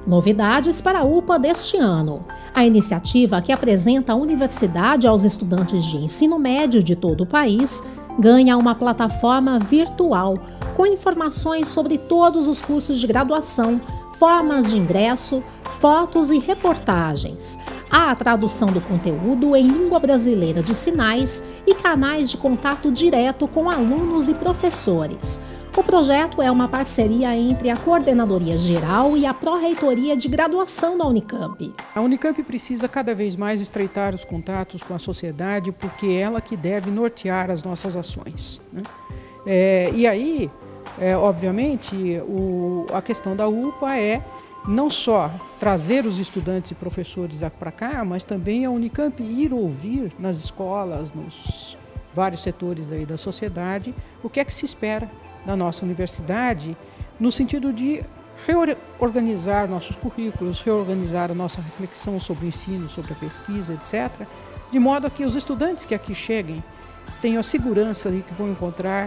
Novidades para a UPA deste ano. A iniciativa, que apresenta a universidade aos estudantes de ensino médio de todo o país, ganha uma plataforma virtual com informações sobre todos os cursos de graduação, formas de ingresso, fotos e reportagens. Há a tradução do conteúdo em língua brasileira de sinais e canais de contato direto com alunos e professores. O projeto é uma parceria entre a Coordenadoria Geral e a Pró-Reitoria de Graduação da Unicamp. A Unicamp precisa cada vez mais estreitar os contatos com a sociedade, porque é ela que deve nortear as nossas ações, né? Obviamente, a questão da UPA é não só trazer os estudantes e professores para cá, mas também a Unicamp ir ouvir nas escolas, nos vários setores aí da sociedade, o que é que se espera da nossa universidade, no sentido de reorganizar nossos currículos, reorganizar a nossa reflexão sobre o ensino, sobre a pesquisa, etc., de modo a que os estudantes que aqui cheguem tenham a segurança de que vão encontrar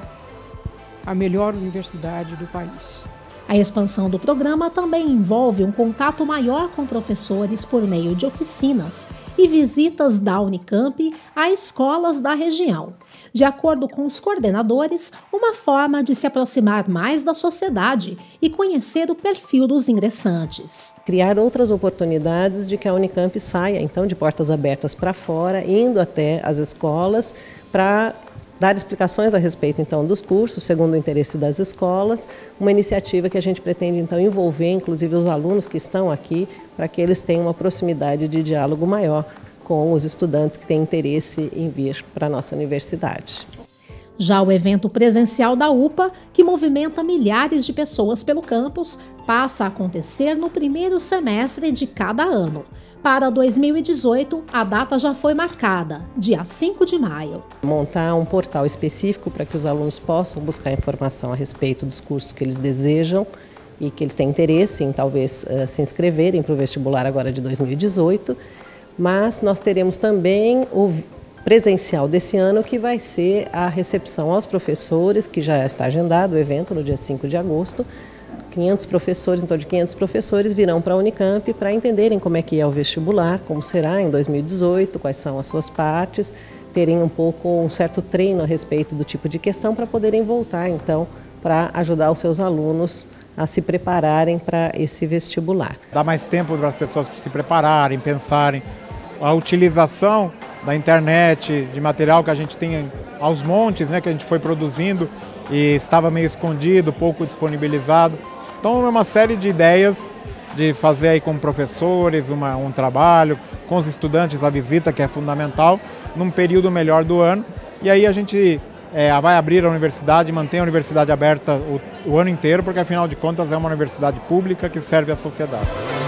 a melhor universidade do país. A expansão do programa também envolve um contato maior com professores por meio de oficinas e visitas da Unicamp a escolas da região. De acordo com os coordenadores, uma forma de se aproximar mais da sociedade e conhecer o perfil dos ingressantes. Criar outras oportunidades de que a Unicamp saia, então, de portas abertas para fora, indo até as escolas para dar explicações a respeito, então, dos cursos, segundo o interesse das escolas, uma iniciativa que a gente pretende, então, envolver, inclusive, os alunos que estão aqui, para que eles tenham uma proximidade de diálogo maior com os estudantes que têm interesse em vir para a nossa universidade. Já o evento presencial da UPA, que movimenta milhares de pessoas pelo campus, passa a acontecer no primeiro semestre de cada ano. Para 2018, a data já foi marcada, dia 5 de maio. Montar um portal específico para que os alunos possam buscar informação a respeito dos cursos que eles desejam e que eles têm interesse em talvez se inscreverem para o vestibular agora de 2018, mas nós teremos também o presencial desse ano, que vai ser a recepção aos professores, que já está agendado o evento no dia 5 de agosto. 500 professores, em torno de 500 professores virão para a Unicamp para entenderem como é que é o vestibular, como será em 2018, quais são as suas partes, terem um certo treino a respeito do tipo de questão para poderem voltar, então, para ajudar os seus alunos a se prepararem para esse vestibular. Dá mais tempo para as pessoas se prepararem, pensarem. A utilização da internet, de material que a gente tem aos montes, né, que a gente foi produzindo e estava meio escondido, pouco disponibilizado. Então é uma série de ideias de fazer aí com professores um trabalho, com os estudantes a visita, que é fundamental, num período melhor do ano. E aí a gente vai abrir a universidade, mantém a universidade aberta o ano inteiro, porque afinal de contas é uma universidade pública que serve à sociedade.